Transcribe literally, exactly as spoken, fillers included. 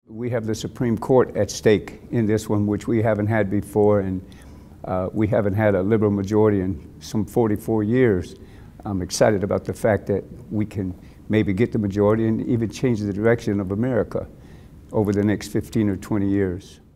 We have the Supreme Court at stake in this one, which we haven't had before, and uh, we haven't had a liberal majority in some forty-four years. I'm excited about the fact that we can maybe get the majority and even change the direction of America over the next fifteen or twenty years.